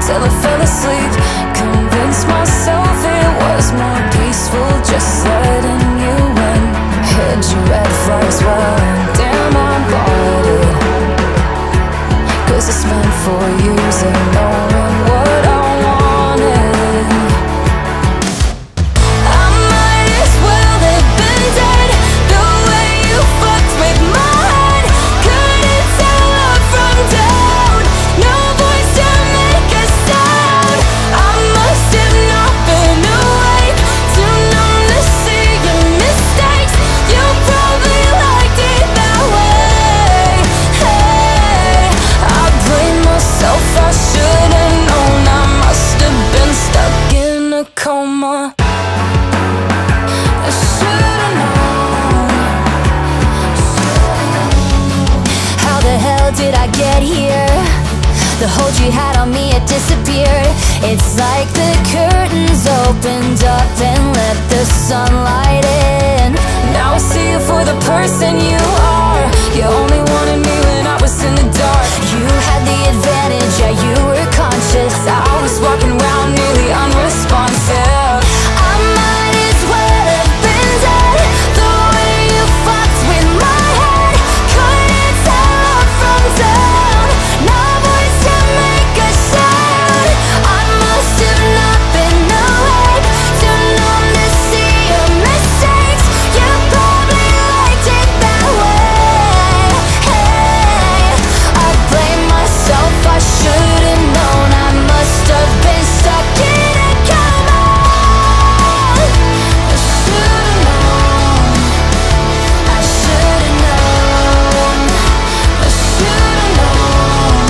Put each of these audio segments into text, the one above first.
till I fell asleep. Convinced myself it was more peaceful just letting you in. Hid your red flags well, and damn I'm bought it. 'Cause it's meant for using, knowing what I wanted. I might as well have been dead. The way you fucked with my head, couldn't tell up from down. No voice to make a sound. I must have not been awake, too numb to see your mistakes. You probably liked it that way. Hey, I blame myself, I should've known. I must have been stuck in a coma. I should've known. How the hell did I get here? The hold you had on me, it disappeared. It's like the curtains opened up and let the sunlight in. Now I see you for the person you are. You only wanted me when I was in the dark. You had the advantage, yeah, you were conscious. I was walking around nearly unresponsive. I might as well have been dead. The way you fucked with my head, couldn't tell up from down. No voice to make a sound. I must have not been awake, too numb to see your mistakes. You probably liked it that way. Hey, I blame myself, I should've known. I must have been stuck in a coma. I should've known. I should've known. I should've known.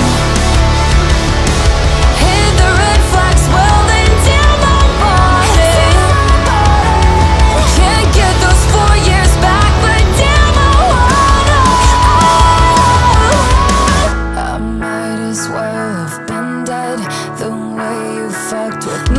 Hit the red flags well and down my body. Can't get those 4 years back, but damn I wanna. I might as well have been dead. The way you fucked with